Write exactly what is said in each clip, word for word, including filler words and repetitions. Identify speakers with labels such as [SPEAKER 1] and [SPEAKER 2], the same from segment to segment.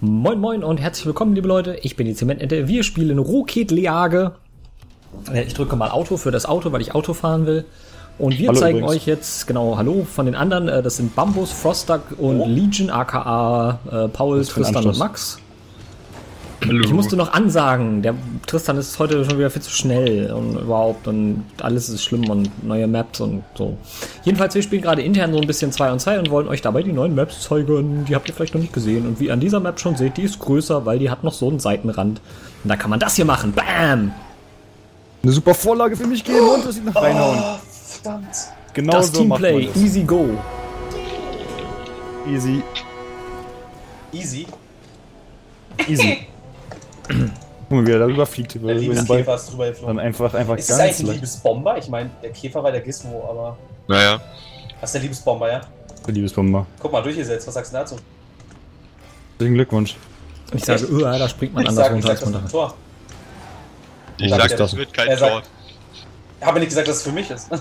[SPEAKER 1] Moin moin und herzlich willkommen, liebe Leute. Ich bin die Zementente. Wir spielen Rocket League. Ich drücke mal Auto für das Auto, weil ich Auto fahren will. Und wir
[SPEAKER 2] hallo
[SPEAKER 1] zeigen
[SPEAKER 2] übrigens.
[SPEAKER 1] euch jetzt, genau, hallo von den anderen. Das sind Bambus, Frostduck und
[SPEAKER 2] oh.
[SPEAKER 1] Legion, aka äh, Paul, Tristan und Max.
[SPEAKER 2] Hallo.
[SPEAKER 1] Ich musste noch ansagen, der Tristan ist heute schon wieder viel zu schnell und überhaupt und alles ist schlimm und neue Maps und so. Jedenfalls, wir spielen gerade intern so ein bisschen zwei und zwei und wollen euch dabei die neuen Maps zeigen. Die habt ihr vielleicht noch nicht gesehen. Und wie ihr an dieser Map schon seht, die ist größer, weil die hat noch so einen Seitenrand. Und da kann man das hier machen. Bam!
[SPEAKER 2] Eine super Vorlage für mich geben und das sieht nach reinhauen.
[SPEAKER 3] Oh, verdammt.
[SPEAKER 2] Genau
[SPEAKER 1] Das
[SPEAKER 2] so macht man
[SPEAKER 1] Teamplay,
[SPEAKER 2] das.
[SPEAKER 1] easy go.
[SPEAKER 2] Easy.
[SPEAKER 3] Easy.
[SPEAKER 2] Easy. Guck mal, wie er darüber fliegt. Über,
[SPEAKER 3] Der
[SPEAKER 2] über den
[SPEAKER 3] Liebeskäfer
[SPEAKER 2] Ball.
[SPEAKER 3] ist drüber
[SPEAKER 2] Dann
[SPEAKER 3] geflogen.
[SPEAKER 2] einfach, einfach
[SPEAKER 3] Ist das
[SPEAKER 2] ganz
[SPEAKER 3] eigentlich ein
[SPEAKER 2] leicht.
[SPEAKER 3] Liebesbomber? Ich meine, der Käfer war der Gizmo, aber...
[SPEAKER 4] Naja.
[SPEAKER 3] Was ist der Liebesbomber, ja?
[SPEAKER 2] Der Liebesbomber.
[SPEAKER 3] Guck mal, durchgesetzt. Was sagst du dazu?
[SPEAKER 2] Herzlichen Glückwunsch.
[SPEAKER 1] Ich sage, uh, da springt man
[SPEAKER 3] Ich
[SPEAKER 1] anders
[SPEAKER 3] sag, ich
[SPEAKER 1] runter
[SPEAKER 3] sag
[SPEAKER 1] als
[SPEAKER 3] das
[SPEAKER 1] man
[SPEAKER 3] ist
[SPEAKER 1] da.
[SPEAKER 3] ein Tor.
[SPEAKER 4] Ich
[SPEAKER 3] Sagt
[SPEAKER 4] sag,
[SPEAKER 3] er
[SPEAKER 4] das
[SPEAKER 2] nicht.
[SPEAKER 4] wird kein
[SPEAKER 3] Er
[SPEAKER 4] Tor.
[SPEAKER 3] sagt- Ich habe nicht gesagt, dass es für mich ist.
[SPEAKER 1] Ich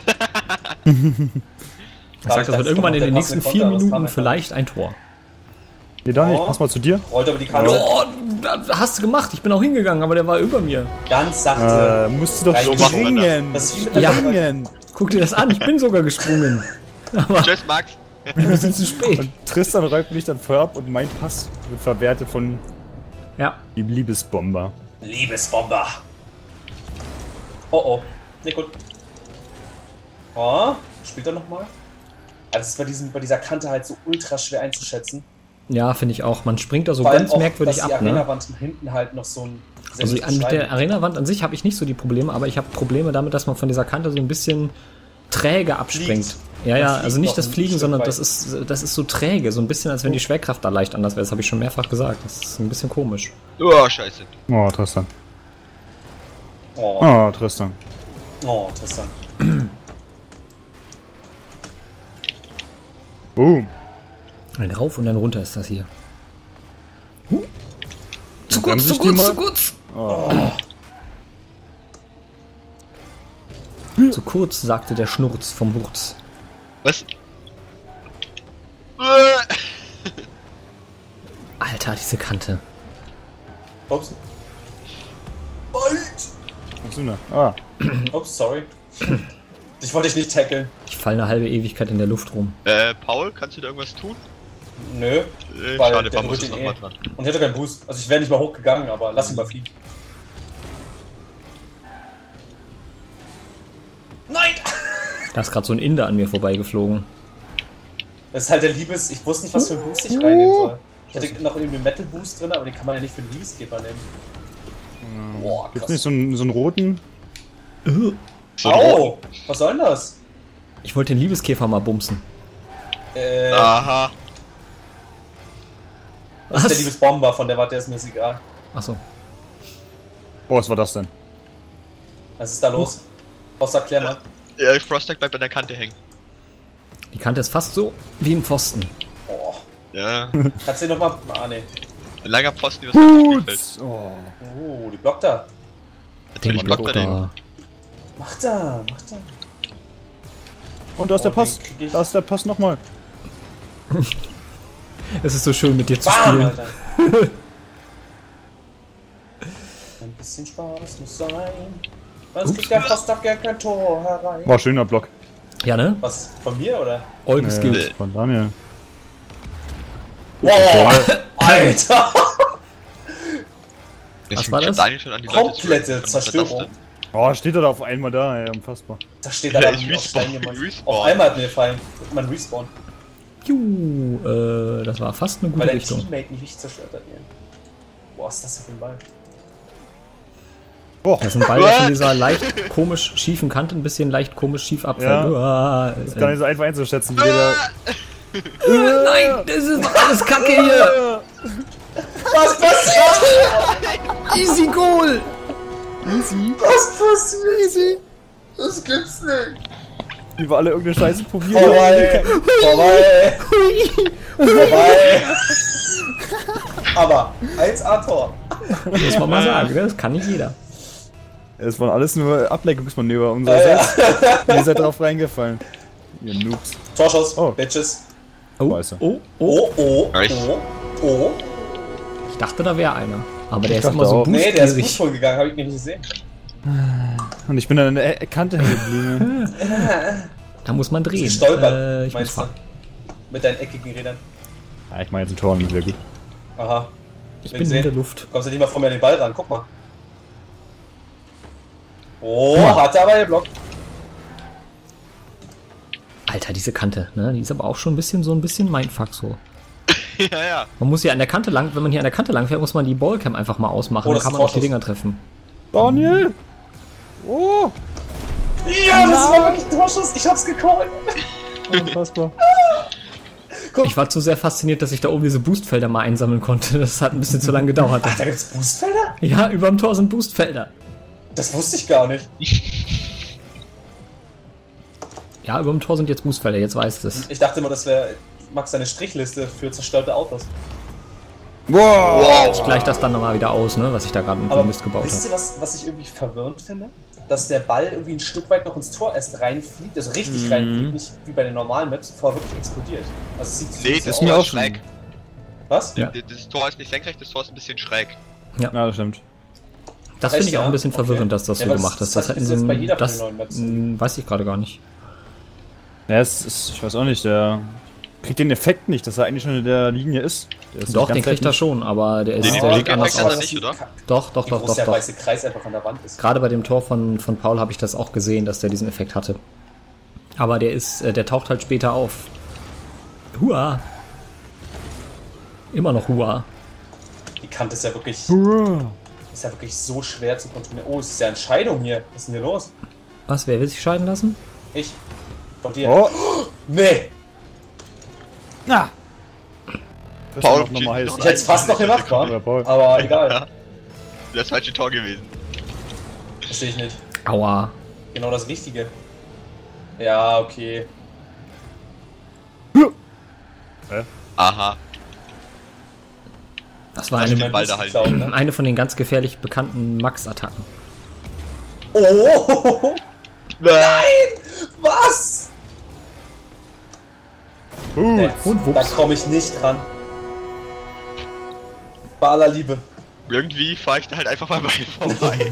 [SPEAKER 1] sag, das wird irgendwann in den nächsten vier Minuten vielleicht ein Tor.
[SPEAKER 2] Nee, da nicht.
[SPEAKER 3] Oh.
[SPEAKER 2] Pass mal zu dir.
[SPEAKER 3] Rollt aber die Kante
[SPEAKER 1] Oh, hast du gemacht. Ich bin auch hingegangen, aber der war über mir.
[SPEAKER 3] ganz sachte.
[SPEAKER 2] Äh, musst du doch
[SPEAKER 3] Rein-
[SPEAKER 2] so
[SPEAKER 4] machen wir
[SPEAKER 2] springen.
[SPEAKER 3] Das ist wie mit der
[SPEAKER 1] Ja.
[SPEAKER 2] Springen.
[SPEAKER 1] Guck dir das an, ich bin sogar gesprungen. Aber
[SPEAKER 4] Tschüss, Max.
[SPEAKER 1] wir sind zu spät.
[SPEAKER 2] Und Tristan räumt mich dann voll ab und mein Pass wird verwertet von
[SPEAKER 1] Ja.
[SPEAKER 2] dem Liebesbomber.
[SPEAKER 3] Liebesbomber. Oh oh. Ne, gut. Oh, spielt er nochmal? Also es ist bei, diesem, bei dieser Kante halt so ultra schwer einzuschätzen.
[SPEAKER 1] Ja, finde ich auch. Man springt da so
[SPEAKER 3] Vor allem
[SPEAKER 1] ganz
[SPEAKER 3] auch,
[SPEAKER 1] merkwürdig
[SPEAKER 3] dass die
[SPEAKER 1] ab, ne?
[SPEAKER 3] Arena-Wand hinten halt noch so ein...
[SPEAKER 1] Also
[SPEAKER 3] sehr
[SPEAKER 1] an- mit der
[SPEAKER 3] Stein-
[SPEAKER 1] Arena-Wand an sich habe ich nicht so die Probleme, aber ich habe Probleme damit, dass man von dieser Kante so ein bisschen träge abspringt.
[SPEAKER 3] Fliegt.
[SPEAKER 1] Ja,
[SPEAKER 3] Man
[SPEAKER 1] ja,
[SPEAKER 3] fliegt
[SPEAKER 1] also nicht
[SPEAKER 3] noch
[SPEAKER 1] das
[SPEAKER 3] ein
[SPEAKER 1] Fliegen,
[SPEAKER 3] Stück
[SPEAKER 1] sondern
[SPEAKER 3] weit.
[SPEAKER 1] das ist, das ist so träge, so ein bisschen, als wenn die Schwerkraft da leicht anders wäre. Das habe ich schon mehrfach gesagt. Das ist ein bisschen komisch.
[SPEAKER 4] Oh, scheiße.
[SPEAKER 2] Oh, Tristan.
[SPEAKER 3] Oh,
[SPEAKER 2] Oh, Tristan.
[SPEAKER 3] oh, Tristan.
[SPEAKER 2] Boom.
[SPEAKER 1] Ein rauf und dann runter ist das hier. Huh. Zu
[SPEAKER 2] Dann
[SPEAKER 1] kurz, zu
[SPEAKER 2] sich die
[SPEAKER 1] kurz,
[SPEAKER 2] mal-
[SPEAKER 1] zu kurz.
[SPEAKER 2] Oh.
[SPEAKER 1] Zu kurz, sagte der Schnurz vom Hurz.
[SPEAKER 4] Was?
[SPEAKER 1] Alter, diese Kante.
[SPEAKER 3] Ups. Alt.
[SPEAKER 2] Was ist denn da? Ah.
[SPEAKER 3] Ups, sorry. Ich wollte dich nicht tackeln.
[SPEAKER 1] Ich falle eine halbe Ewigkeit in der Luft rum.
[SPEAKER 4] Äh, Paul, kannst du da irgendwas tun?
[SPEAKER 3] Nö.
[SPEAKER 4] Äh,
[SPEAKER 3] Weil
[SPEAKER 4] schade,
[SPEAKER 3] der
[SPEAKER 4] Bambus
[SPEAKER 3] berührt
[SPEAKER 4] ist
[SPEAKER 3] ihn
[SPEAKER 4] noch
[SPEAKER 3] eh.
[SPEAKER 4] mal dran.
[SPEAKER 3] Und ich hatte keinen Boost. Also ich wäre nicht mal hochgegangen, aber lass ihn mal fliegen. Nein!
[SPEAKER 1] Da ist gerade so ein Inder an mir vorbeigeflogen.
[SPEAKER 3] Das ist halt der Liebes... Ich wusste nicht, was für einen Boost ich reinnehmen soll. Ich hatte noch irgendwie einen Metal Boost drin, aber den kann man ja nicht für den Liebesgeber nehmen. Boah,
[SPEAKER 2] Gibt's
[SPEAKER 3] krass.
[SPEAKER 2] nicht so einen, so einen roten?
[SPEAKER 4] So,
[SPEAKER 3] Au! Was soll denn das?
[SPEAKER 1] Ich wollte den Liebeskäfer mal bumsen.
[SPEAKER 3] Äh,
[SPEAKER 4] aha.
[SPEAKER 3] das ist der Liebesbomber, von der Warte ist mir das egal.
[SPEAKER 1] Achso.
[SPEAKER 2] Oh, was war das denn?
[SPEAKER 3] Was ist da los? Was erklär mal.
[SPEAKER 4] Ja, Frostduck bleibt an der Kante hängen.
[SPEAKER 1] Die Kante ist fast so wie im Pfosten.
[SPEAKER 3] Boah.
[SPEAKER 4] Ja.
[SPEAKER 3] Kannst du den nochmal... Ah, ne.
[SPEAKER 4] Ein langer Pfosten übers ganze Spielfeld.
[SPEAKER 2] Oh.
[SPEAKER 3] Oh, die blockt da.
[SPEAKER 4] Natürlich
[SPEAKER 1] Den
[SPEAKER 4] blockt er den.
[SPEAKER 1] da.
[SPEAKER 3] Macht er, macht er.
[SPEAKER 2] Und da ist der
[SPEAKER 3] Oh,
[SPEAKER 2] Pass.
[SPEAKER 3] den krieg ich.
[SPEAKER 2] Da ist der Pass nochmal.
[SPEAKER 1] Es ist so schön mit dir zu
[SPEAKER 3] Bam,
[SPEAKER 1] spielen.
[SPEAKER 3] Alter. Ein bisschen Spaß muss sein. Was kriegt der Frostduck ja kein Tor herein?
[SPEAKER 2] War schöner Block.
[SPEAKER 1] Ja, ne?
[SPEAKER 3] Was, von mir oder?
[SPEAKER 1] All
[SPEAKER 2] Nee,
[SPEAKER 1] geskillt.
[SPEAKER 2] von Daniel.
[SPEAKER 3] Boah, Alter!
[SPEAKER 4] Jetzt
[SPEAKER 1] Was war
[SPEAKER 4] fängt
[SPEAKER 1] das?
[SPEAKER 4] Daniel schon an, die Leute zu
[SPEAKER 3] Komplette
[SPEAKER 4] rappen. Was war das
[SPEAKER 3] Zerstörung.
[SPEAKER 4] denn?
[SPEAKER 2] Oh, steht er da auf einmal da, ey, unfassbar.
[SPEAKER 3] Da steht er
[SPEAKER 4] Ja,
[SPEAKER 3] da
[SPEAKER 4] ich
[SPEAKER 3] wie auf
[SPEAKER 4] respawn,
[SPEAKER 3] Stein gemacht.
[SPEAKER 4] respawn.
[SPEAKER 3] Auf einmal hat mir gefallen. Man respawn.
[SPEAKER 1] Juhu, äh, das war fast eine
[SPEAKER 3] Weil
[SPEAKER 1] gute
[SPEAKER 3] dein
[SPEAKER 1] Richtung.
[SPEAKER 3] Teammate mich richtig zerstört hat. Hier. Boah, was ist das denn für ein Ball?
[SPEAKER 2] Boah,
[SPEAKER 1] Das ist ein Ball, der von dieser leicht komisch schiefen Kante ein bisschen leicht komisch schief abfällt. Uah,
[SPEAKER 2] ist gar
[SPEAKER 1] äh,
[SPEAKER 2] nicht so einfach einzuschätzen, wie der da...
[SPEAKER 1] Nein, das ist doch alles Kacke hier.
[SPEAKER 3] Was passiert?
[SPEAKER 1] Easy Goal.
[SPEAKER 2] Easy.
[SPEAKER 3] Was passiert?
[SPEAKER 2] Easy.
[SPEAKER 3] Das gibt's nicht.
[SPEAKER 2] Wie wir alle irgendeine Scheiße probieren.
[SPEAKER 3] Vorbei! Vorbei! Vorbei! Aber eins A-Tor.
[SPEAKER 1] Muss man mal sagen, ne? Das kann nicht jeder.
[SPEAKER 2] Es waren alles nur Ablenkungsmanöver
[SPEAKER 3] Ja,
[SPEAKER 2] unsererseits.
[SPEAKER 3] ja.
[SPEAKER 2] Ihr seid drauf reingefallen. Ihr Noobs.
[SPEAKER 3] Torschuss,
[SPEAKER 2] Oh.
[SPEAKER 3] Bitches.
[SPEAKER 1] Oh,
[SPEAKER 2] Scheiße.
[SPEAKER 1] oh, oh.
[SPEAKER 3] Oh, oh,
[SPEAKER 4] Nice.
[SPEAKER 3] oh, oh.
[SPEAKER 1] Ich dachte, da wäre einer. Aber der ist
[SPEAKER 2] dachte
[SPEAKER 1] immer so
[SPEAKER 2] auch.
[SPEAKER 3] Nee, der ist
[SPEAKER 1] boostgierig.
[SPEAKER 3] Fußball gegangen, habe ich nicht gesehen.
[SPEAKER 2] Und ich bin an der Kante hängen geblieben.
[SPEAKER 1] Da muss man drehen.
[SPEAKER 3] Sie stolpert,
[SPEAKER 1] Äh, ich muss
[SPEAKER 3] meinst du?
[SPEAKER 1] fahren.
[SPEAKER 3] Mit deinen eckigen Rädern.
[SPEAKER 2] Ja, ich mache jetzt ein Tor und sehr gut.
[SPEAKER 3] Aha.
[SPEAKER 1] Ich
[SPEAKER 3] Will
[SPEAKER 1] bin in
[SPEAKER 3] sehen.
[SPEAKER 1] der Luft.
[SPEAKER 3] Kommst du nicht mal vor mir an den Ball ran, guck mal. Oh, hat er aber geblockt.
[SPEAKER 1] Alter, diese Kante, ne? Die ist aber auch schon ein bisschen so ein bisschen Mindfuck so.
[SPEAKER 4] ja, ja.
[SPEAKER 1] Man muss hier an der Kante lang, wenn man hier an der Kante lang fährt, muss man die Ballcam einfach mal ausmachen.
[SPEAKER 3] Oh,
[SPEAKER 1] Dann
[SPEAKER 3] das
[SPEAKER 1] kann
[SPEAKER 3] ist
[SPEAKER 1] man auch die
[SPEAKER 3] Torschuss.
[SPEAKER 1] Dinger treffen.
[SPEAKER 2] Daniel! Oh!
[SPEAKER 3] Ja, das war wirklich ein Torschuss. Ich hab's gecallt.
[SPEAKER 2] Unfassbar.
[SPEAKER 1] Ich war zu sehr fasziniert, dass ich da oben diese Boostfelder mal einsammeln konnte. Das hat ein bisschen zu lange gedauert.
[SPEAKER 3] Ach, da gibt's Boostfelder?
[SPEAKER 1] Ja, überm Tor sind Boostfelder.
[SPEAKER 3] Das wusste ich gar nicht.
[SPEAKER 1] Ja, überm Tor sind jetzt Boostfelder, jetzt weißt du es.
[SPEAKER 3] Ich dachte immer, das wäre Max seine Strichliste für zerstörte Autos.
[SPEAKER 2] Wow!
[SPEAKER 1] Ich gleich das dann nochmal wieder aus, ne, was ich da gerade mit
[SPEAKER 3] Aber
[SPEAKER 1] dem Mist gebaut
[SPEAKER 3] wisst
[SPEAKER 1] habe.
[SPEAKER 3] ihr, was, was ich irgendwie verwirrend finde? Dass der Ball irgendwie ein Stück weit noch ins Tor erst reinfliegt, also richtig
[SPEAKER 2] Mhm.
[SPEAKER 3] reinfliegt, nicht wie bei den normalen Maps, bevor er wirklich explodiert. Also es sieht
[SPEAKER 4] Nee,
[SPEAKER 3] so
[SPEAKER 4] das
[SPEAKER 3] aus.
[SPEAKER 2] mir
[SPEAKER 4] Tor
[SPEAKER 2] auch
[SPEAKER 4] ist schräg.
[SPEAKER 3] Was?
[SPEAKER 1] Ja.
[SPEAKER 4] Das Tor ist nicht senkrecht, das Tor ist ein bisschen schräg.
[SPEAKER 2] Ja, das stimmt.
[SPEAKER 1] Das
[SPEAKER 3] Echt,
[SPEAKER 1] finde ich auch
[SPEAKER 3] ja?
[SPEAKER 1] ein bisschen
[SPEAKER 3] Okay.
[SPEAKER 1] verwirrend, dass das
[SPEAKER 3] Ja,
[SPEAKER 1] so
[SPEAKER 3] aber
[SPEAKER 1] gemacht
[SPEAKER 3] das
[SPEAKER 1] ist. Das
[SPEAKER 3] hat
[SPEAKER 1] hat in
[SPEAKER 3] bis jetzt
[SPEAKER 1] so
[SPEAKER 3] bei jeder von
[SPEAKER 1] das
[SPEAKER 3] den neuen Maps.
[SPEAKER 1] mh, weiß ich gerade gar nicht.
[SPEAKER 2] Ja, es ist, ich weiß auch nicht, der kriegt den Effekt nicht, dass er eigentlich schon in der Linie ist. Der ist
[SPEAKER 1] Doch,
[SPEAKER 2] die
[SPEAKER 1] den
[SPEAKER 2] ganze
[SPEAKER 1] kriegt er
[SPEAKER 2] Zeit
[SPEAKER 1] schon, aber der ist
[SPEAKER 4] Den
[SPEAKER 1] der
[SPEAKER 4] Effekt
[SPEAKER 1] sieht anders
[SPEAKER 4] hat er
[SPEAKER 1] aus.
[SPEAKER 4] nicht, oder?
[SPEAKER 1] Doch, doch,
[SPEAKER 3] Wie
[SPEAKER 1] doch,
[SPEAKER 3] groß
[SPEAKER 1] doch,
[SPEAKER 3] der
[SPEAKER 1] doch.
[SPEAKER 3] weiße Kreis einfach an der Wand ist.
[SPEAKER 1] Gerade bei dem Tor von, von Paul habe ich das auch gesehen, dass der diesen Effekt hatte. Aber der ist, äh, der taucht halt später auf. Hua! Immer noch Hua.
[SPEAKER 3] Die Kante ist ja wirklich,
[SPEAKER 2] nicht.
[SPEAKER 3] ist ja wirklich so schwer zu kontrollieren. Oh, es ist ja Entscheidung hier. Was ist denn hier los?
[SPEAKER 1] Was, wer will sich scheiden lassen?
[SPEAKER 3] Ich. Von dir.
[SPEAKER 2] Oh!
[SPEAKER 3] Nee!
[SPEAKER 2] Na! Das
[SPEAKER 4] Paul,
[SPEAKER 2] noch, noch mal heiß.
[SPEAKER 3] Ich hätte es fast noch gemacht,
[SPEAKER 2] Ja,
[SPEAKER 3] wa?
[SPEAKER 2] Paul.
[SPEAKER 3] Aber egal.
[SPEAKER 4] Das falsche Tor gewesen.
[SPEAKER 3] Verstehe ich nicht.
[SPEAKER 1] Aua.
[SPEAKER 3] Genau das Richtige. Ja, okay.
[SPEAKER 4] Aha.
[SPEAKER 1] Das war
[SPEAKER 4] Also
[SPEAKER 1] eine,
[SPEAKER 4] den Ball da halt.
[SPEAKER 3] Klauen, ne?
[SPEAKER 1] eine von den ganz gefährlich bekannten Max-Attacken.
[SPEAKER 3] Oh! Nein! Was?
[SPEAKER 2] Gut.
[SPEAKER 1] Und
[SPEAKER 3] Da
[SPEAKER 1] wups.
[SPEAKER 3] komme ich nicht dran. Bei aller Liebe.
[SPEAKER 4] Irgendwie fahre ich da halt einfach mal bei ihm vorbei.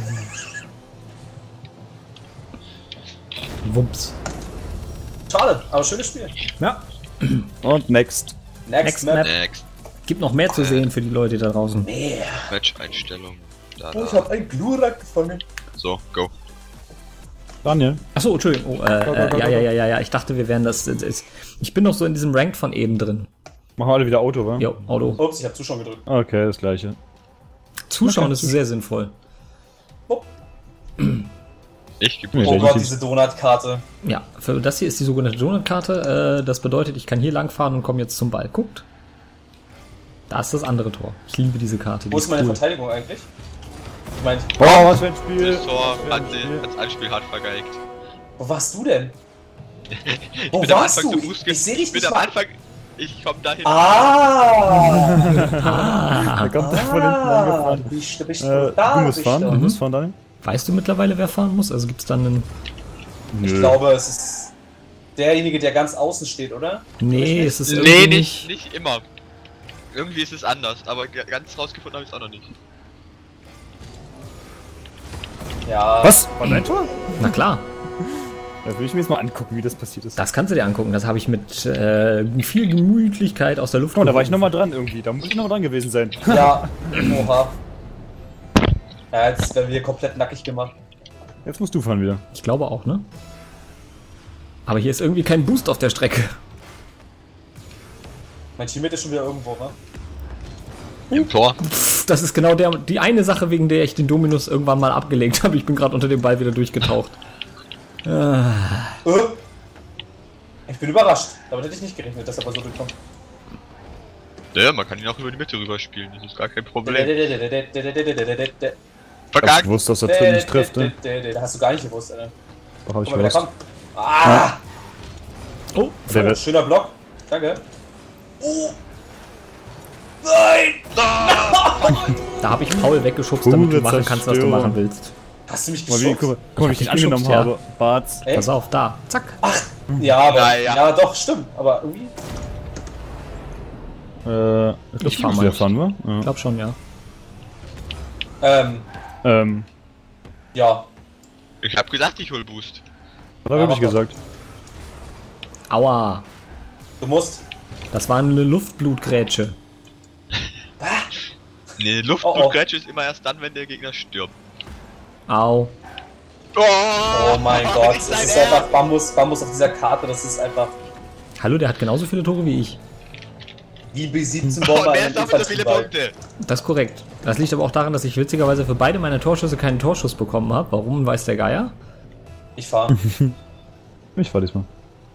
[SPEAKER 1] Wups.
[SPEAKER 3] Schade, aber schönes Spiel.
[SPEAKER 1] Ja.
[SPEAKER 2] Und next.
[SPEAKER 3] Next,
[SPEAKER 1] Next
[SPEAKER 3] Map.
[SPEAKER 1] Map.
[SPEAKER 4] Next.
[SPEAKER 1] Gibt noch mehr zu sehen für die Leute da draußen.
[SPEAKER 3] Mehr.
[SPEAKER 4] Match-Einstellung. Da,
[SPEAKER 3] Oh, ich
[SPEAKER 4] da.
[SPEAKER 3] habe einen Glurak gefangen.
[SPEAKER 4] So, go.
[SPEAKER 2] Daniel.
[SPEAKER 1] Achso, Entschuldigung. Oh, äh, äh, ja, ja, ja, ja, ja. Ich dachte, wir wären das. das ist, ich bin noch so in diesem Rank von eben drin.
[SPEAKER 2] Machen wir alle wieder Auto, wa?
[SPEAKER 1] Jo, Auto.
[SPEAKER 3] Ups, ich habe Zuschauen gedrückt.
[SPEAKER 2] Okay, das gleiche.
[SPEAKER 1] Zuschauen ist sehr sinnvoll.
[SPEAKER 4] Ich gebe
[SPEAKER 2] Ja,
[SPEAKER 3] Oh
[SPEAKER 2] der
[SPEAKER 3] Gott,
[SPEAKER 2] Teams-
[SPEAKER 3] diese Donutkarte.
[SPEAKER 1] Ja, für das hier ist die sogenannte Donutkarte. Äh, das bedeutet, ich kann hier lang fahren und komme jetzt zum Ball. Guckt. Da ist das andere Tor. Ich liebe diese Karte. Die
[SPEAKER 3] Wo ist meine
[SPEAKER 1] cool.
[SPEAKER 3] Verteidigung eigentlich? Ich meine,
[SPEAKER 2] Boah, was für ein Spiel!
[SPEAKER 4] Das Tor
[SPEAKER 2] Was für ein
[SPEAKER 4] hat
[SPEAKER 2] Spiel.
[SPEAKER 4] das Anspiel hart vergeigt.
[SPEAKER 3] wo warst du denn? Wo
[SPEAKER 4] bin am
[SPEAKER 3] warst
[SPEAKER 4] Anfang
[SPEAKER 3] du?
[SPEAKER 4] zu Fuß
[SPEAKER 3] Ich,
[SPEAKER 4] ge-
[SPEAKER 3] ich sehe dich
[SPEAKER 4] Ich bin
[SPEAKER 3] nicht
[SPEAKER 4] am
[SPEAKER 3] mal.
[SPEAKER 4] Anfang. Ich komm dahin.
[SPEAKER 3] Ah!
[SPEAKER 2] Da kommt er von hinten
[SPEAKER 3] ah,
[SPEAKER 2] angefahren.
[SPEAKER 3] du bist, du bist
[SPEAKER 2] Äh,
[SPEAKER 3] da,
[SPEAKER 2] du musst
[SPEAKER 3] bist
[SPEAKER 2] fahren,
[SPEAKER 3] du.
[SPEAKER 2] du musst fahren, Daniel?
[SPEAKER 1] Weißt du mittlerweile, wer fahren muss? Also gibt es dann einen.
[SPEAKER 3] Ich glaube, es ist derjenige, der ganz außen steht, oder?
[SPEAKER 1] Nee, es ist
[SPEAKER 4] Nee,
[SPEAKER 1] irgendwie
[SPEAKER 4] nicht, nicht immer. Irgendwie ist es anders, aber g- ganz rausgefunden habe ich es auch noch nicht.
[SPEAKER 3] Ja.
[SPEAKER 2] Was? War dein Tor?
[SPEAKER 1] Na klar,
[SPEAKER 2] Da will ich mir jetzt mal angucken, wie das passiert ist.
[SPEAKER 1] das kannst du dir angucken. Das habe ich mit äh, viel Gemütlichkeit aus der Luft
[SPEAKER 2] Oh, da war ich
[SPEAKER 1] gehoben.
[SPEAKER 2] nochmal dran irgendwie. Da muss ich nochmal dran gewesen sein.
[SPEAKER 3] Ja. Oha. Ja, jetzt werden wir komplett nackig gemacht.
[SPEAKER 2] Jetzt musst du fahren wieder.
[SPEAKER 1] Ich glaube auch, ne? Aber hier ist irgendwie kein Boost auf der Strecke.
[SPEAKER 3] Mein Teammate ist schon wieder irgendwo, ne?
[SPEAKER 4] Im Tor.
[SPEAKER 1] Pff, das ist genau der, die eine Sache, wegen der ich den Dominus irgendwann mal abgelegt habe. Ich bin gerade unter dem Ball wieder durchgetaucht. Ah,
[SPEAKER 3] Äh? Ich bin überrascht. Damit hätte ich nicht gerechnet, dass er aber so durchkommt.
[SPEAKER 4] Ja, man kann ihn auch über die Mitte rüberspielen, das ist gar kein Problem.
[SPEAKER 2] Ich
[SPEAKER 4] Verkackt!
[SPEAKER 2] wusste, dass er nicht trifft, ne?
[SPEAKER 3] Da hast du gar nicht gewusst, Alter.
[SPEAKER 2] Doch, hab ich
[SPEAKER 3] Guck mal, der
[SPEAKER 2] gewusst.
[SPEAKER 3] kommt. Ah!
[SPEAKER 1] oh,
[SPEAKER 2] Der wird.
[SPEAKER 3] Schöner Block. Danke. Oh! Nein!
[SPEAKER 1] da habe ich Paul weggeschubst, damit du
[SPEAKER 2] Pure
[SPEAKER 1] machen kannst, was du
[SPEAKER 2] Zerstörung.
[SPEAKER 1] machen willst.
[SPEAKER 3] Hast du mich
[SPEAKER 2] Guck mal, wie,
[SPEAKER 3] geschubst?
[SPEAKER 2] guck mal, guck mal, wie ich dich
[SPEAKER 1] Ich hab dich
[SPEAKER 2] angenommen
[SPEAKER 1] angeschubst,
[SPEAKER 2] habe. Bart's.
[SPEAKER 3] Ey?
[SPEAKER 1] Pass auf, da, zack.
[SPEAKER 3] Ja, aber,
[SPEAKER 4] Ja, ja.
[SPEAKER 3] ja, doch, stimmt. Aber irgendwie.
[SPEAKER 2] Äh, ich
[SPEAKER 1] Ich
[SPEAKER 2] glaube,
[SPEAKER 1] fahr
[SPEAKER 2] du
[SPEAKER 1] mal.
[SPEAKER 2] musst fahren, wa? Ja.
[SPEAKER 1] Ich glaube schon, ja.
[SPEAKER 3] Ähm,
[SPEAKER 2] Ähm,
[SPEAKER 3] ja.
[SPEAKER 4] Ich hab gesagt, ich hol Boost.
[SPEAKER 2] hat er wirklich
[SPEAKER 3] Aber-
[SPEAKER 2] gesagt.
[SPEAKER 1] Aua.
[SPEAKER 3] Du musst.
[SPEAKER 1] Das war eine Luftblutgrätsche.
[SPEAKER 4] Ne,
[SPEAKER 3] Oh, oh.
[SPEAKER 4] Luftblutgrätsche ist immer erst dann, wenn der Gegner stirbt.
[SPEAKER 1] Au.
[SPEAKER 4] Oh,
[SPEAKER 3] Oh mein Gott.
[SPEAKER 4] nicht
[SPEAKER 3] Es
[SPEAKER 4] dein
[SPEAKER 3] ist
[SPEAKER 4] Ernst.
[SPEAKER 3] einfach Bambus, Bambus auf dieser Karte. Das ist einfach
[SPEAKER 1] Hallo, der hat genauso viele Tore wie ich.
[SPEAKER 3] wie B siebzehn
[SPEAKER 4] Oh,
[SPEAKER 3] Bomber
[SPEAKER 4] wer
[SPEAKER 3] in
[SPEAKER 4] ist
[SPEAKER 3] einem
[SPEAKER 4] dafür so viele
[SPEAKER 3] Infanterieball.
[SPEAKER 4] Punkte?
[SPEAKER 1] Das ist korrekt. Das liegt aber auch daran, dass ich witzigerweise für beide meine Torschüsse keinen Torschuss bekommen habe. Warum, weiß der Geier?
[SPEAKER 3] Ich fahre.
[SPEAKER 2] Ich fahr diesmal.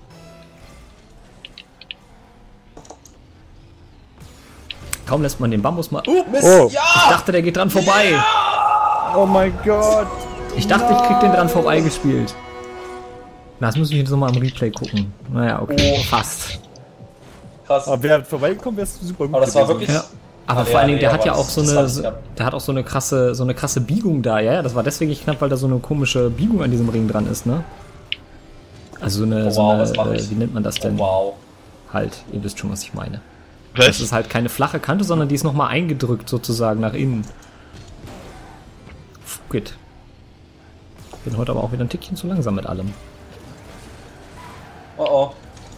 [SPEAKER 1] Kaum lässt man den Bambus mal...
[SPEAKER 3] Uh, Mist.
[SPEAKER 2] Oh.
[SPEAKER 1] Ich
[SPEAKER 3] Ja!
[SPEAKER 1] dachte, der geht dran vorbei.
[SPEAKER 2] Oh mein Gott!
[SPEAKER 1] Ich dachte, ich krieg den dran vorbei gespielt. Na, das muss ich jetzt nochmal im Replay gucken. Naja, okay.
[SPEAKER 3] Oh.
[SPEAKER 1] Fast.
[SPEAKER 3] Krass.
[SPEAKER 2] Aber wäre vorbeigekommen, wäre es super gut
[SPEAKER 3] Aber das war
[SPEAKER 2] gewesen.
[SPEAKER 3] wirklich.
[SPEAKER 1] Ja. Aber
[SPEAKER 3] Ah,
[SPEAKER 1] vor
[SPEAKER 3] ja,
[SPEAKER 1] allen Dingen,
[SPEAKER 3] nee,
[SPEAKER 1] der hat
[SPEAKER 3] aber
[SPEAKER 1] ja auch
[SPEAKER 3] das-
[SPEAKER 1] so
[SPEAKER 3] das
[SPEAKER 1] eine,
[SPEAKER 3] war
[SPEAKER 1] so,
[SPEAKER 3] knapp.
[SPEAKER 1] der hat auch so eine krasse, so eine krasse Biegung da, ja. Das war deswegen nicht knapp, weil da so eine komische Biegung an diesem Ring dran ist, ne? Also so eine,
[SPEAKER 3] Oh,
[SPEAKER 1] so
[SPEAKER 3] wow,
[SPEAKER 1] eine
[SPEAKER 3] was mach
[SPEAKER 1] äh,
[SPEAKER 3] ich?
[SPEAKER 1] wie nennt man das
[SPEAKER 3] Oh,
[SPEAKER 1] denn?
[SPEAKER 3] wow.
[SPEAKER 1] Halt, ihr wisst schon, was ich meine. Das
[SPEAKER 4] Was?
[SPEAKER 1] ist halt keine flache Kante, sondern die ist nochmal eingedrückt sozusagen nach innen. Fuck it. Bin heute aber auch wieder ein Tickchen zu langsam mit allem.
[SPEAKER 3] Oh oh.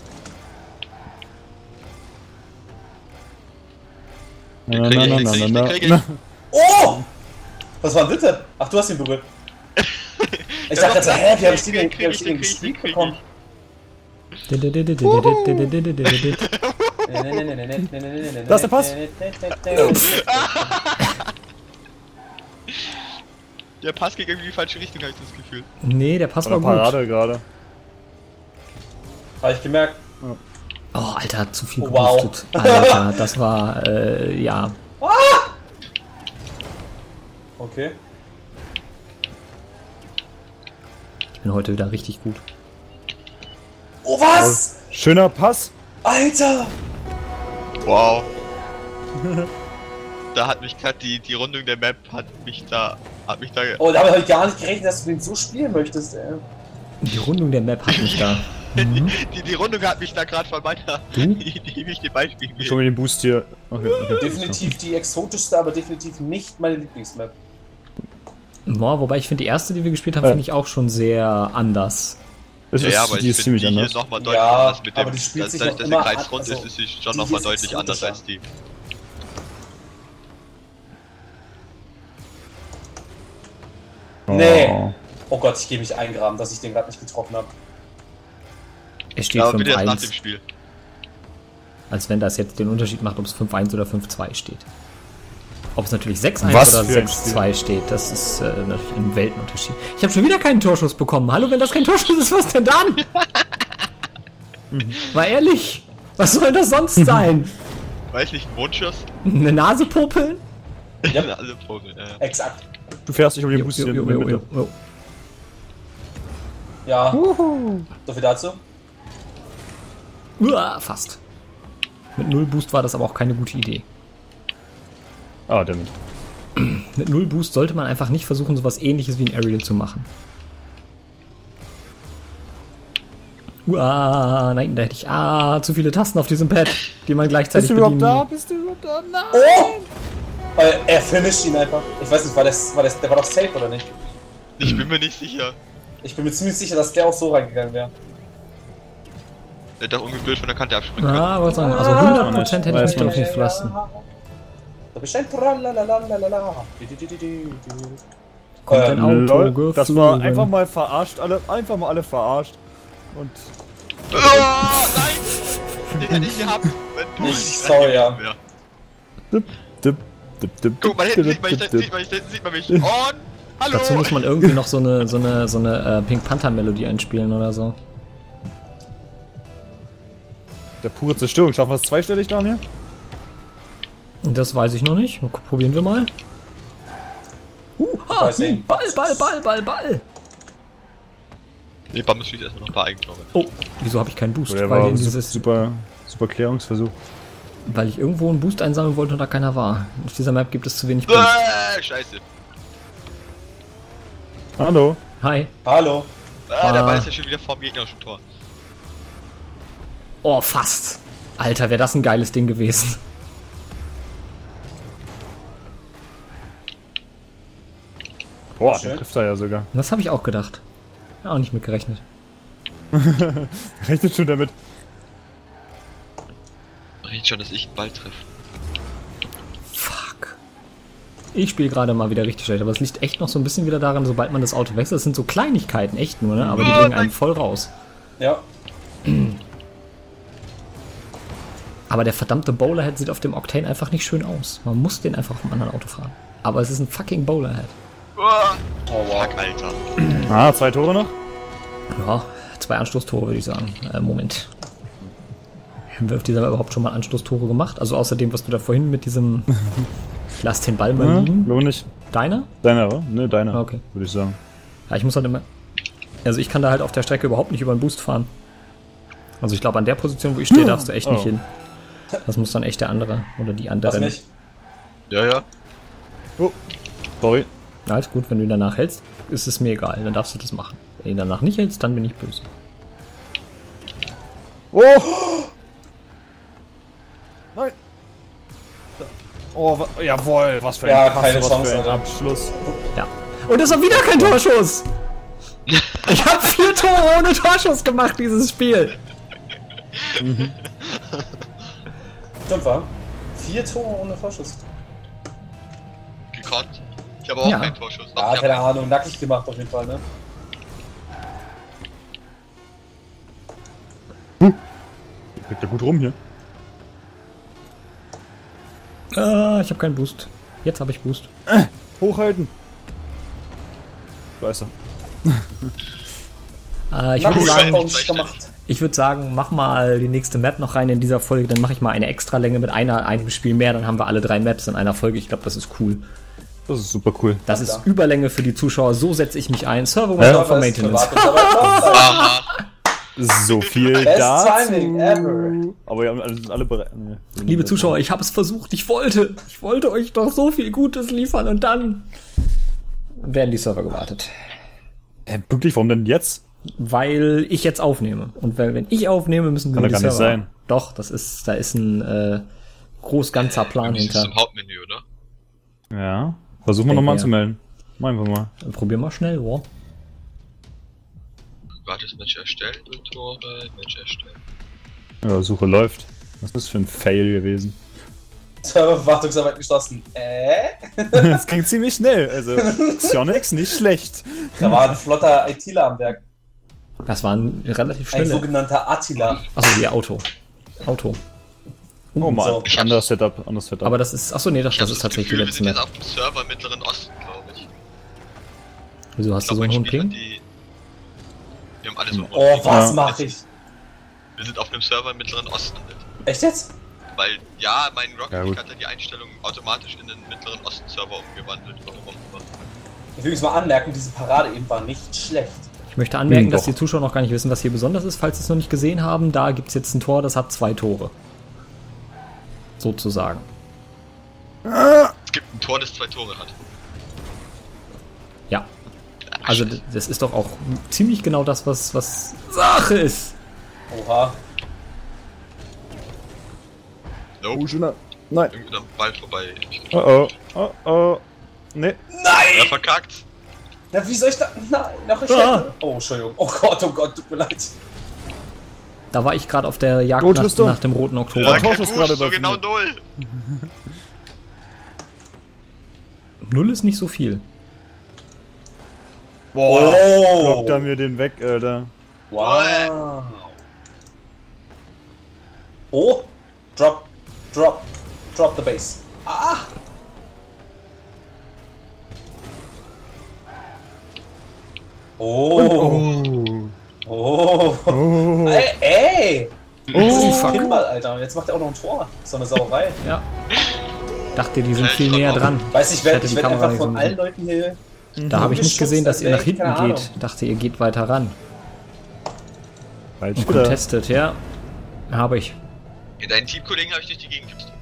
[SPEAKER 2] Na,
[SPEAKER 4] Den krieg
[SPEAKER 2] na,
[SPEAKER 4] ich,
[SPEAKER 2] na,
[SPEAKER 4] den
[SPEAKER 2] na,
[SPEAKER 4] krieg ich,
[SPEAKER 2] na,
[SPEAKER 4] den krieg ich.
[SPEAKER 2] na.
[SPEAKER 3] Oh! Was war denn das denn? Ach, du hast ihn berührt. Ich dachte jetzt, hä, wie hab ich den
[SPEAKER 4] Den
[SPEAKER 3] wie
[SPEAKER 4] krieg
[SPEAKER 3] hab
[SPEAKER 4] ich,
[SPEAKER 3] ich
[SPEAKER 4] den
[SPEAKER 3] den
[SPEAKER 4] krieg ich, den
[SPEAKER 3] Sneak
[SPEAKER 4] krieg ich.
[SPEAKER 3] bekommen?
[SPEAKER 2] Da ist der Pass.
[SPEAKER 4] Der Pass geht irgendwie in die falsche Richtung, habe ich das Gefühl.
[SPEAKER 1] Nee, der Pass war
[SPEAKER 2] Oder
[SPEAKER 1] gut.
[SPEAKER 2] Parade gerade.
[SPEAKER 3] Hab ich gemerkt.
[SPEAKER 1] Oh, Alter, hat zu viel
[SPEAKER 3] Oh, wow.
[SPEAKER 1] geboostet. Alter, das war, äh, ja.
[SPEAKER 3] Okay.
[SPEAKER 1] Ich bin heute wieder richtig gut.
[SPEAKER 3] Oh, was?
[SPEAKER 2] Schöner Pass.
[SPEAKER 3] Alter!
[SPEAKER 4] Wow. Da hat mich gerade die, die Rundung der Map hat mich da hat mich da
[SPEAKER 3] Oh, damit hab ich gar nicht gerechnet, dass du den so spielen möchtest, ey.
[SPEAKER 1] Die Rundung der Map hat mich da. Mhm.
[SPEAKER 4] die, die Rundung hat mich da gerade von meiner
[SPEAKER 1] Du?
[SPEAKER 4] die, die mich den Beispiel
[SPEAKER 2] Ich hol mir den Boost hier. Okay, okay.
[SPEAKER 3] Definitiv die exotischste, aber definitiv nicht meine Lieblingsmap.
[SPEAKER 1] Boah, wobei ich finde, die erste, die wir gespielt haben,
[SPEAKER 2] Äh.
[SPEAKER 1] finde ich auch schon sehr anders.
[SPEAKER 2] Es
[SPEAKER 4] Ja,
[SPEAKER 2] ist,
[SPEAKER 4] ja, aber
[SPEAKER 2] die
[SPEAKER 4] ich
[SPEAKER 2] ist
[SPEAKER 4] finde
[SPEAKER 2] ziemlich
[SPEAKER 4] die hier
[SPEAKER 2] anders.
[SPEAKER 4] nochmal deutlich
[SPEAKER 3] Ja,
[SPEAKER 4] anders mit dem,
[SPEAKER 3] aber die spielt
[SPEAKER 4] dass,
[SPEAKER 3] sich
[SPEAKER 4] dadurch,
[SPEAKER 3] auch
[SPEAKER 4] dass der
[SPEAKER 3] immer
[SPEAKER 4] Kreis
[SPEAKER 3] an-
[SPEAKER 4] rund
[SPEAKER 3] also,
[SPEAKER 4] ist, ist sie
[SPEAKER 3] die
[SPEAKER 4] schon
[SPEAKER 3] hier
[SPEAKER 4] nochmal
[SPEAKER 3] ist
[SPEAKER 4] deutlich anders
[SPEAKER 3] exotischer.
[SPEAKER 4] als die.
[SPEAKER 3] Nee.
[SPEAKER 2] Oh.
[SPEAKER 3] Oh Gott, ich gehe mich eingraben, dass ich den gerade nicht getroffen habe.
[SPEAKER 1] Es steht
[SPEAKER 4] Aber bitte erst nach dem
[SPEAKER 1] fünf eins.
[SPEAKER 4] Spiel.
[SPEAKER 1] Als wenn das jetzt den Unterschied macht, ob es fünf eins oder fünf zwei steht. Ob es natürlich sechs eins
[SPEAKER 2] Was
[SPEAKER 1] oder
[SPEAKER 2] für ein
[SPEAKER 1] sechs zwei steht, das ist äh, natürlich ein Weltenunterschied. Ich habe schon wieder keinen Torschuss bekommen. Hallo, wenn das kein Torschuss ist, was denn dann? Mal ehrlich, was soll das sonst sein?
[SPEAKER 4] Weiß nicht, ein Mondschuss?
[SPEAKER 1] Eine Nase popeln?
[SPEAKER 3] Ja.
[SPEAKER 4] Alle Vogel, ja.
[SPEAKER 3] Exakt.
[SPEAKER 2] Du fährst dich um den
[SPEAKER 1] Jo,
[SPEAKER 2] Boost
[SPEAKER 1] jo,
[SPEAKER 2] hier
[SPEAKER 1] jo,
[SPEAKER 2] in der
[SPEAKER 1] jo,
[SPEAKER 2] Mitte.
[SPEAKER 1] jo, jo.
[SPEAKER 3] Ja. So viel dazu.
[SPEAKER 1] Uah, fast. Mit null Boost war das aber auch keine gute Idee.
[SPEAKER 2] Ah, damit.
[SPEAKER 1] Mit null Boost sollte man einfach nicht versuchen, sowas ähnliches wie ein Aerial zu machen. Uah, nein, da hätte ich ah, zu viele Tasten auf diesem Pad, die man gleichzeitig
[SPEAKER 2] Bist du überhaupt
[SPEAKER 1] bedienen.
[SPEAKER 2] da? Bist du überhaupt da? Nein!
[SPEAKER 3] Oh! Äh, er finisht ihn einfach. Ich weiß nicht, war das, war das, der war doch safe oder nicht?
[SPEAKER 4] Ich bin mir nicht sicher.
[SPEAKER 3] Ich bin mir ziemlich sicher, dass der auch so reingegangen wäre.
[SPEAKER 4] Der hätte auch irgendwie blöd von der Kante abspringen können.
[SPEAKER 1] Ah, was sagen, also hundert Prozent hätte ich mich darauf nicht verlassen.
[SPEAKER 3] Da bestand tralalalala.
[SPEAKER 1] Kommt ein
[SPEAKER 3] Ähm,
[SPEAKER 1] Auto
[SPEAKER 2] Lol, das war
[SPEAKER 1] geflogen.
[SPEAKER 2] einfach mal verarscht, alle, einfach mal alle verarscht. Und
[SPEAKER 4] Oh, nein! Den hätte ich gehabt, wenn du
[SPEAKER 3] Ich-
[SPEAKER 4] nicht
[SPEAKER 3] sorry,
[SPEAKER 4] reingegangen
[SPEAKER 3] ja.
[SPEAKER 4] wär.
[SPEAKER 2] dip, dip, dip, dip,
[SPEAKER 4] Guck mal, hinten
[SPEAKER 2] dip,
[SPEAKER 4] sieht man mich,
[SPEAKER 2] dip,
[SPEAKER 4] hinten
[SPEAKER 2] dip.
[SPEAKER 4] sieht man mich, hinten sieht man mich. Und, hallo!
[SPEAKER 1] Dazu muss man irgendwie noch so eine, so eine, so eine äh, Pink Panther Melodie einspielen oder so.
[SPEAKER 2] Der pure Zerstörung. Schaffen wir es zweistellig, Daniel?
[SPEAKER 1] Das weiß ich noch nicht. Probieren wir mal. Uh, ah,
[SPEAKER 3] weiß nicht.
[SPEAKER 1] Ball, Ball, Ball, Ball, Ball.
[SPEAKER 4] Nee, Bambus schießt erstmal noch ein paar Eigentore.
[SPEAKER 1] Oh, wieso habe ich keinen Boost?
[SPEAKER 2] Der
[SPEAKER 1] Weil,
[SPEAKER 2] war
[SPEAKER 1] in
[SPEAKER 2] su-
[SPEAKER 1] dieses,
[SPEAKER 2] super, super Klärungsversuch.
[SPEAKER 1] weil ich irgendwo einen Boost einsammeln wollte und da keiner war. Auf dieser Map gibt es zu wenig Boost.
[SPEAKER 4] Äh, scheiße.
[SPEAKER 2] Hallo.
[SPEAKER 1] Hi.
[SPEAKER 3] Hallo.
[SPEAKER 4] Ah, der
[SPEAKER 1] Ah.
[SPEAKER 4] Ball ist ja schon wieder vorm gegnerischen Tor.
[SPEAKER 1] Oh, fast. Alter, wäre das ein geiles Ding gewesen.
[SPEAKER 2] Boah,
[SPEAKER 3] Schön.
[SPEAKER 2] den trifft er ja sogar.
[SPEAKER 1] Das habe ich auch gedacht. Ja, auch nicht mitgerechnet.
[SPEAKER 2] Rechnet schon damit.
[SPEAKER 4] Riecht schon, dass ich einen Ball treffe.
[SPEAKER 1] Fuck. Ich spiele gerade mal wieder richtig schlecht, aber es liegt echt noch so ein bisschen wieder daran, sobald man das Auto wechselt. Das sind so Kleinigkeiten, echt nur, ne? Aber die bringen einen voll raus.
[SPEAKER 3] Ja.
[SPEAKER 1] Aber der verdammte Bowlerhead sieht auf dem Octane einfach nicht schön aus. Man muss den einfach auf einem anderen Auto fahren. Aber es ist ein fucking Bowlerhead.
[SPEAKER 4] Oh,
[SPEAKER 3] Oh wow.
[SPEAKER 4] fuck, Alter.
[SPEAKER 2] Ah, zwei Tore noch?
[SPEAKER 1] Ja, zwei Anstoßtore würde ich sagen. Äh, Moment. Haben wir auf dieser überhaupt schon mal Anstoßtore gemacht? Also außerdem, was du da vorhin mit diesem Lass den Ball mal
[SPEAKER 2] Ja,
[SPEAKER 1] liegen.
[SPEAKER 2] glaube nicht.
[SPEAKER 1] Deiner?
[SPEAKER 2] Deiner, oder? Ne, deiner.
[SPEAKER 1] Okay.
[SPEAKER 2] Würde ich sagen.
[SPEAKER 1] Ja, ich muss halt immer... Also ich kann da halt auf der Strecke überhaupt nicht über den Boost fahren. Also ich glaube, an der Position, wo ich stehe, darfst du echt
[SPEAKER 2] Oh.
[SPEAKER 1] nicht hin. Das muss dann echt der andere oder die
[SPEAKER 3] Was
[SPEAKER 1] andere.
[SPEAKER 3] nicht?
[SPEAKER 4] Ja, ja.
[SPEAKER 2] Oh, sorry.
[SPEAKER 1] Na, alles gut, wenn du ihn danach hältst, ist es mir egal. Dann darfst du das machen. Wenn du ihn danach nicht hältst, dann bin ich böse.
[SPEAKER 2] Oh! Nein! Oh, wa jawohl, was für ein
[SPEAKER 3] Ja,
[SPEAKER 2] Pass,
[SPEAKER 3] keine
[SPEAKER 2] was
[SPEAKER 3] Chance,
[SPEAKER 2] für ein
[SPEAKER 3] Alter.
[SPEAKER 2] Abschluss.
[SPEAKER 1] Ja. Und das war wieder kein Torschuss! Ich habe vier Tore ohne Torschuss gemacht, dieses Spiel.
[SPEAKER 3] Stimmt, war? Vier Tore ohne Vorschuss.
[SPEAKER 4] Gekonnt. Ich habe auch
[SPEAKER 1] Ja.
[SPEAKER 4] keinen Torschuss. Doch,
[SPEAKER 3] Ja,
[SPEAKER 4] ich
[SPEAKER 3] keine
[SPEAKER 4] hab
[SPEAKER 3] Ahnung, nackig gemacht auf jeden Fall, ne?
[SPEAKER 2] Kriegt ja gut rum hier.
[SPEAKER 1] Ah, ich habe keinen Boost. Jetzt habe ich Boost.
[SPEAKER 2] Hochhalten. Da ist er.
[SPEAKER 1] Äh, ich
[SPEAKER 3] Nackig
[SPEAKER 1] würde
[SPEAKER 4] sagen-
[SPEAKER 1] sagen,
[SPEAKER 3] auch nicht gemacht.
[SPEAKER 1] ich würde sagen, mach mal die nächste Map noch rein in dieser Folge. Dann mache ich mal eine Extralänge mit einer, einem Spiel mehr. Dann haben wir alle drei Maps in einer Folge. Ich glaube, das ist cool.
[SPEAKER 2] Das ist super cool.
[SPEAKER 1] Das
[SPEAKER 3] Ja,
[SPEAKER 1] ist
[SPEAKER 3] klar.
[SPEAKER 1] Überlänge für die Zuschauer. So setze ich mich ein. Server
[SPEAKER 2] Ja.
[SPEAKER 1] ja. for Maintenance.
[SPEAKER 4] Aha.
[SPEAKER 2] So viel
[SPEAKER 3] Best
[SPEAKER 2] dazu.
[SPEAKER 3] timing ever.
[SPEAKER 2] Aber wir sind alle bereit. Nee.
[SPEAKER 1] Liebe Zuschauer, ich habe es versucht. Ich wollte. Ich wollte euch doch so viel Gutes liefern. Und dann werden die Server gewartet.
[SPEAKER 2] Hä, wirklich, warum denn jetzt?
[SPEAKER 1] Weil ich jetzt aufnehme. Und weil, wenn ich aufnehme, müssen
[SPEAKER 2] Kann
[SPEAKER 1] wir
[SPEAKER 2] doch
[SPEAKER 1] die
[SPEAKER 2] gar nicht
[SPEAKER 1] Server.
[SPEAKER 2] sein.
[SPEAKER 1] Doch, das ist, da ist ein äh, groß ganzer Plan
[SPEAKER 4] Das ist
[SPEAKER 1] hinter.
[SPEAKER 4] im Hauptmenü, oder?
[SPEAKER 2] Ja. Versuchen wir
[SPEAKER 1] Denke,
[SPEAKER 2] nochmal
[SPEAKER 1] ja.
[SPEAKER 2] anzumelden. Machen wir mal.
[SPEAKER 1] Probier mal schnell, wow.
[SPEAKER 4] Warte, das Match erstellen, Tore, Match erstellen.
[SPEAKER 2] Ja, Suche läuft. Was ist das für ein Fail gewesen?
[SPEAKER 3] Serverwartungsarbeit geschlossen. Äh?
[SPEAKER 2] Das ging ziemlich schnell. Also, Xionix nicht schlecht.
[SPEAKER 3] Da war ein flotter ITler am Werk.
[SPEAKER 1] Das waren relativ
[SPEAKER 3] Ein
[SPEAKER 1] schnelle.
[SPEAKER 3] sogenannter Attila.
[SPEAKER 1] Achso, ihr Auto. Auto.
[SPEAKER 2] Oh Mann,
[SPEAKER 3] So.
[SPEAKER 2] anderes Setup, anderes Setup.
[SPEAKER 1] Aber das ist. Achso, nee, das,
[SPEAKER 4] Ich
[SPEAKER 1] das
[SPEAKER 4] habe
[SPEAKER 1] ist
[SPEAKER 4] das
[SPEAKER 1] tatsächlich
[SPEAKER 4] Gefühl,
[SPEAKER 1] die
[SPEAKER 4] wir
[SPEAKER 1] letzte
[SPEAKER 4] sind jetzt
[SPEAKER 1] Map.
[SPEAKER 4] auf dem Server im Mittleren Osten, glaube ich.
[SPEAKER 1] Wieso hast
[SPEAKER 4] Ich
[SPEAKER 1] du so
[SPEAKER 4] glaub,
[SPEAKER 1] einen hohen
[SPEAKER 4] mein Spiel hat
[SPEAKER 1] Ping?
[SPEAKER 4] die... Wir haben alle so...
[SPEAKER 3] Oh, was
[SPEAKER 2] Ja.
[SPEAKER 3] mach ich?
[SPEAKER 4] Wir sind auf einem Server im Mittleren Osten.
[SPEAKER 3] Echt jetzt?
[SPEAKER 4] Weil, ja, mein Rocket
[SPEAKER 2] Ja,
[SPEAKER 4] League
[SPEAKER 2] gut.
[SPEAKER 4] hat ja die Einstellung automatisch in den Mittleren Osten-Server umgewandelt. Warum auch immer.
[SPEAKER 3] Ich will übrigens mal anmerken, diese Parade eben war nicht schlecht.
[SPEAKER 1] Ich möchte anmerken,
[SPEAKER 2] Hm,
[SPEAKER 1] dass
[SPEAKER 2] doch.
[SPEAKER 1] die Zuschauer noch gar nicht wissen, was hier besonders ist. Falls sie es noch nicht gesehen haben, da gibt es jetzt ein Tor, das hat zwei Tore. Sozusagen.
[SPEAKER 4] Es gibt ein Tor, das zwei Tore hat.
[SPEAKER 1] Ja. Also d- das ist doch auch ziemlich genau das, was, was Sache ist.
[SPEAKER 3] Oha.
[SPEAKER 4] Nope.
[SPEAKER 2] schöner. Nein.
[SPEAKER 4] Irgendwie am Ball vorbei.
[SPEAKER 2] Oh oh. Oh oh. Nee.
[SPEAKER 4] Ja,
[SPEAKER 3] Nein!
[SPEAKER 4] verkackt.
[SPEAKER 3] Na, wie soll ich da. Nein, noch ich
[SPEAKER 1] Ah.
[SPEAKER 3] hätte. Oh, Entschuldigung. Oh Gott, oh Gott, tut mir leid.
[SPEAKER 1] Da war ich gerade auf der Jagd
[SPEAKER 2] Gut,
[SPEAKER 1] nach,
[SPEAKER 2] Tristan.
[SPEAKER 1] nach dem roten
[SPEAKER 4] Ja,
[SPEAKER 1] Oktober.
[SPEAKER 2] Ja,
[SPEAKER 4] kein
[SPEAKER 2] Torschuss gerade
[SPEAKER 4] Boost, so
[SPEAKER 2] bei
[SPEAKER 4] genau
[SPEAKER 2] mir.
[SPEAKER 4] null.
[SPEAKER 1] Null ist nicht so viel.
[SPEAKER 2] Boah.
[SPEAKER 3] Oh.
[SPEAKER 2] Kloppt er mir den weg, Alter.
[SPEAKER 3] Wow. Oh. Drop. Drop. Drop the base. Ah. Oh.
[SPEAKER 2] Oh.
[SPEAKER 3] Oh.
[SPEAKER 2] Oh.
[SPEAKER 3] Ey, ey. Das ist
[SPEAKER 1] Oh,
[SPEAKER 3] ein
[SPEAKER 1] fuck.
[SPEAKER 3] Pinball, Alter. Jetzt macht er auch noch ein Tor. So eine Sauerei.
[SPEAKER 1] Ja. Dachte, die sind
[SPEAKER 4] Ja,
[SPEAKER 1] viel
[SPEAKER 4] ich
[SPEAKER 1] näher
[SPEAKER 4] glaub auch.
[SPEAKER 1] dran.
[SPEAKER 3] Weiß ich, ich
[SPEAKER 1] hätte
[SPEAKER 3] werde
[SPEAKER 1] die
[SPEAKER 3] werd
[SPEAKER 1] Kamera
[SPEAKER 3] einfach
[SPEAKER 1] nicht
[SPEAKER 3] von
[SPEAKER 1] so
[SPEAKER 3] allen Leuten hier.
[SPEAKER 1] Da habe ich nicht
[SPEAKER 3] geschubst,
[SPEAKER 1] gesehen, dass
[SPEAKER 3] als
[SPEAKER 1] ihr
[SPEAKER 3] wär
[SPEAKER 1] nach
[SPEAKER 3] ich-
[SPEAKER 1] hinten
[SPEAKER 3] keine
[SPEAKER 1] geht.
[SPEAKER 3] Ahnung.
[SPEAKER 1] Dachte, ihr geht weiter ran.
[SPEAKER 2] Falsch
[SPEAKER 1] Und
[SPEAKER 2] wieder.
[SPEAKER 1] contestet, ja. Habe ich.
[SPEAKER 4] In deinen Teamkollegen habe ich durch die Gegend gibst.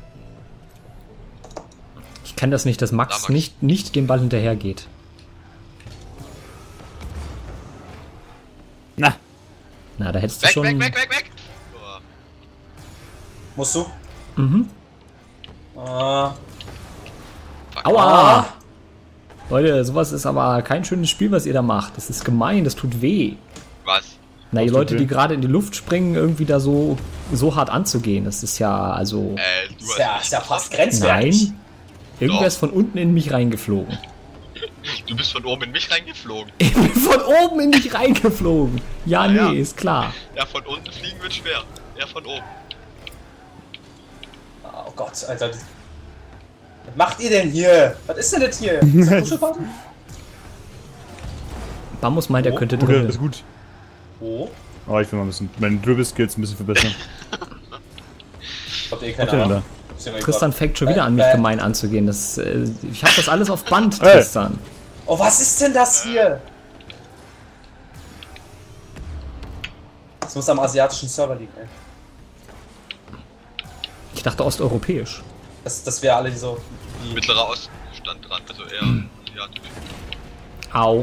[SPEAKER 1] Ich kann das nicht, dass Max,
[SPEAKER 4] Da, Max.
[SPEAKER 1] nicht, nicht dem Ball hinterher geht.
[SPEAKER 2] Na.
[SPEAKER 1] Na, da hättest du
[SPEAKER 4] Weg,
[SPEAKER 1] schon...
[SPEAKER 4] weg, weg, weg, weg! Boah.
[SPEAKER 3] Musst du?
[SPEAKER 1] Mhm.
[SPEAKER 3] Ah.
[SPEAKER 4] Fuck.
[SPEAKER 1] Aua! Leute, sowas ist aber kein schönes Spiel, was ihr da macht. Das ist gemein, das tut weh.
[SPEAKER 4] Was?
[SPEAKER 1] Na, die
[SPEAKER 2] tut
[SPEAKER 1] Leute,
[SPEAKER 2] weh?
[SPEAKER 1] die gerade in die Luft springen, irgendwie da so, so hart anzugehen. Das ist ja, also...
[SPEAKER 4] Äh, du
[SPEAKER 3] Ist ja,
[SPEAKER 4] hast
[SPEAKER 3] ist ja fast grenzwertig.
[SPEAKER 1] Nein. Irgendwer
[SPEAKER 4] Doch.
[SPEAKER 1] ist von unten in mich reingeflogen.
[SPEAKER 4] Du bist von oben in mich reingeflogen.
[SPEAKER 1] Ich bin von oben in dich reingeflogen. Ja,
[SPEAKER 4] Na
[SPEAKER 1] nee,
[SPEAKER 4] ja.
[SPEAKER 1] ist klar.
[SPEAKER 4] Ja, von unten fliegen wird schwer. Ja, von oben.
[SPEAKER 3] Oh Gott, Alter. Was macht ihr denn hier? Was ist denn das hier? Ist das Kuschelparty?
[SPEAKER 1] Bambus meint, er
[SPEAKER 3] Oh,
[SPEAKER 1] könnte
[SPEAKER 2] Okay,
[SPEAKER 1] drin.
[SPEAKER 2] ist gut.
[SPEAKER 3] Oh,
[SPEAKER 2] Oh, ich will mal ein bisschen, meine Dribble-Skills ein bisschen verbessern.
[SPEAKER 3] habt ihr eh
[SPEAKER 2] Was
[SPEAKER 3] keine
[SPEAKER 2] denn da?
[SPEAKER 3] Ahnung. Ist ja mir
[SPEAKER 1] Tristan
[SPEAKER 3] egal.
[SPEAKER 1] fängt schon wieder an, mich
[SPEAKER 3] Äh, äh.
[SPEAKER 1] gemein anzugehen. Das, äh, ich hab das alles auf Band,
[SPEAKER 2] Hey.
[SPEAKER 1] Tristan.
[SPEAKER 3] Oh, was ist denn das hier? Das muss am asiatischen Server liegen, ey.
[SPEAKER 1] Ich dachte osteuropäisch.
[SPEAKER 3] Das, das wäre alle so. Die
[SPEAKER 4] Mittlerer Osten stand dran, also eher asiatisch.
[SPEAKER 1] Au.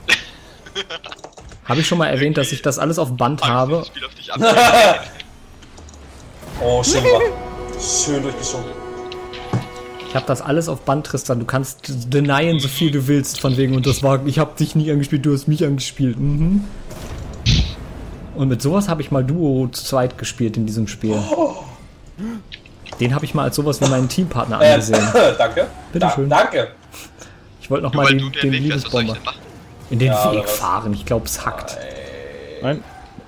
[SPEAKER 1] Habe ich schon mal erwähnt, dass ich das alles auf Band
[SPEAKER 4] Ah,
[SPEAKER 1] habe?
[SPEAKER 4] das Spiel auf dich ab.
[SPEAKER 3] oh, schön gemacht. Schön durchgeschoben.
[SPEAKER 1] Ich habe das alles auf Band, Tristan. Du kannst denyen, so viel du willst, von wegen, und das war, ich habe dich nie angespielt, du hast mich angespielt. Mhm. Und mit sowas habe ich mal Duo zu zweit gespielt in diesem Spiel. Den habe ich mal als sowas wie meinen Teampartner
[SPEAKER 3] Äh,
[SPEAKER 1] angesehen.
[SPEAKER 3] danke.
[SPEAKER 1] Bitte schön.
[SPEAKER 3] Danke.
[SPEAKER 1] Ich wollte noch
[SPEAKER 4] Nur
[SPEAKER 1] mal
[SPEAKER 4] weil
[SPEAKER 1] den,
[SPEAKER 4] du den
[SPEAKER 1] den
[SPEAKER 4] Weg fährst, was soll ich
[SPEAKER 1] Liebesbomber
[SPEAKER 4] denn machen?
[SPEAKER 1] in den
[SPEAKER 3] Ja, oder
[SPEAKER 1] Weg
[SPEAKER 3] was?
[SPEAKER 1] fahren. Ich glaube, es hackt.
[SPEAKER 2] Nein.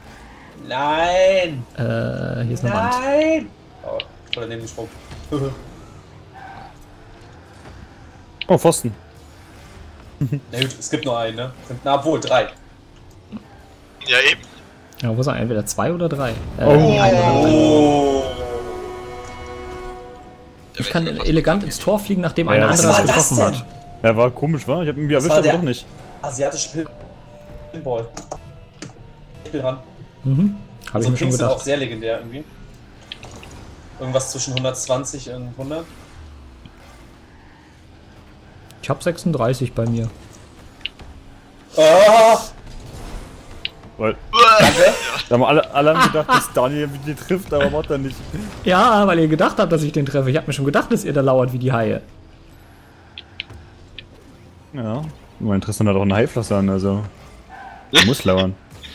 [SPEAKER 3] Nein.
[SPEAKER 1] Äh, hier ist eine Wand.
[SPEAKER 3] Nein. Oh, ich wurde neben gesprungen.
[SPEAKER 2] Oh, Pfosten.
[SPEAKER 3] Na gut, es gibt nur einen, ne? Na, obwohl, drei.
[SPEAKER 4] Ja, eben.
[SPEAKER 1] Ja, wo ist er? Entweder zwei oder drei. Äh,
[SPEAKER 2] Oh.
[SPEAKER 1] ein oder drei.
[SPEAKER 3] Oh.
[SPEAKER 1] Ich kann elegant ins Tor fliegen, nachdem
[SPEAKER 2] Ja,
[SPEAKER 1] ein
[SPEAKER 2] was
[SPEAKER 1] anderer
[SPEAKER 3] war
[SPEAKER 1] es
[SPEAKER 3] das
[SPEAKER 1] getroffen
[SPEAKER 3] denn?
[SPEAKER 1] hat.
[SPEAKER 2] Ja, war komisch, war? Ich hab irgendwie
[SPEAKER 3] Das
[SPEAKER 2] erwischt,
[SPEAKER 3] war
[SPEAKER 2] aber
[SPEAKER 3] der-
[SPEAKER 2] doch nicht.
[SPEAKER 3] Asiatische Pin- Pinball. Ich bin dran.
[SPEAKER 1] Mhm. Habe ich
[SPEAKER 3] So
[SPEAKER 1] mir schon
[SPEAKER 3] Pings sind auch
[SPEAKER 1] gedacht.
[SPEAKER 3] sehr legendär irgendwie. Irgendwas zwischen hundertzwanzig und hundert.
[SPEAKER 1] Ich habe sechsunddreißig bei mir.
[SPEAKER 3] Oh,
[SPEAKER 2] Weil,
[SPEAKER 3] danke.
[SPEAKER 2] da haben alle, alle haben gedacht, dass Daniel die trifft, aber macht er nicht.
[SPEAKER 1] Ja, weil ihr gedacht habt, dass ich den treffe. Ich habe mir schon gedacht, dass ihr da lauert wie die Haie.
[SPEAKER 2] Ja. Mein Tristan hat auch einen Haiflosse an, also. Er muss lauern.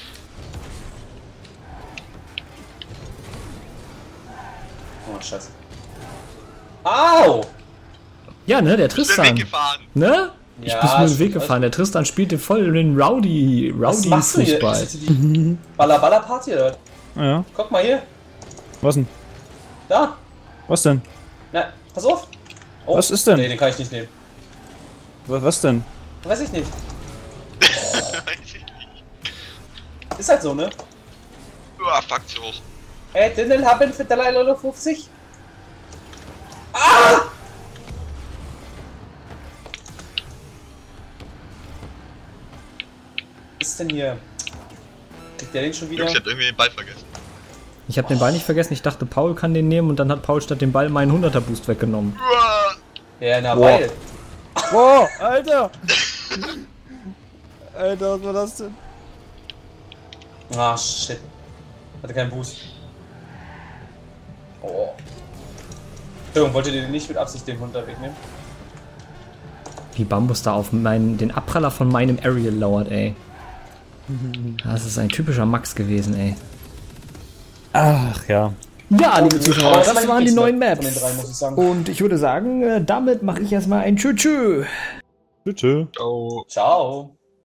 [SPEAKER 3] Oh, scheiße. Au!
[SPEAKER 1] Ja, ne, der
[SPEAKER 4] Ich bin
[SPEAKER 1] Tristan.
[SPEAKER 4] weggefahren.
[SPEAKER 1] Ne? Ich
[SPEAKER 3] Ja,
[SPEAKER 1] bin nur den
[SPEAKER 3] stimmt,
[SPEAKER 1] Weg gefahren. Der Tristan spielte voll den Rowdy,
[SPEAKER 3] Was
[SPEAKER 1] Rowdy
[SPEAKER 3] machst du hier?
[SPEAKER 1] Fußball.
[SPEAKER 3] Ist das die Baller-Baller-Party oder was?
[SPEAKER 2] Ja.
[SPEAKER 3] Guck mal hier.
[SPEAKER 2] Was denn?
[SPEAKER 3] Da.
[SPEAKER 2] Was denn?
[SPEAKER 3] Na, pass auf. Oh,
[SPEAKER 2] Was ist denn?
[SPEAKER 3] Nee, den kann ich nicht nehmen.
[SPEAKER 2] Was, was denn?
[SPEAKER 3] Weiß ich nicht.
[SPEAKER 4] Weiß ich nicht.
[SPEAKER 3] Ist halt so, ne?
[SPEAKER 4] Uah, fuck zu hoch.
[SPEAKER 3] Äh, den haben für drei Euro fünfzig. Ah! Was ist denn hier? Kriegt der den schon wieder?
[SPEAKER 4] Jungs, ich hab irgendwie den Ball vergessen.
[SPEAKER 1] Ich habe den Ball nicht vergessen. Ich dachte, Paul kann den nehmen und dann hat Paul statt dem Ball meinen hunderter Boost weggenommen.
[SPEAKER 4] Uah.
[SPEAKER 3] Ja, na,
[SPEAKER 2] Boah.
[SPEAKER 3] weil.
[SPEAKER 2] Boah, Alter! Alter, was war das denn?
[SPEAKER 3] Ah, shit. Hatte keinen Boost. Oh. Entschuldigung, wolltet ihr den nicht mit Absicht den Hund da wegnehmen?
[SPEAKER 1] Wie Bambus da auf meinen, den Abpraller von meinem Ariel lauert, ey. Das ist ein typischer Max gewesen, ey.
[SPEAKER 2] Ach ja.
[SPEAKER 1] Ja, liebe
[SPEAKER 3] Aber
[SPEAKER 1] Zuschauer,
[SPEAKER 3] das
[SPEAKER 1] das
[SPEAKER 3] war
[SPEAKER 1] waren die
[SPEAKER 3] die
[SPEAKER 1] neuen
[SPEAKER 3] Von den
[SPEAKER 1] Maps.
[SPEAKER 3] drei, muss ich sagen.
[SPEAKER 1] Und ich würde sagen, äh, damit mache ich erstmal ein Tschö-Tschö.
[SPEAKER 2] Tschüss.
[SPEAKER 4] Oh.
[SPEAKER 3] Ciao.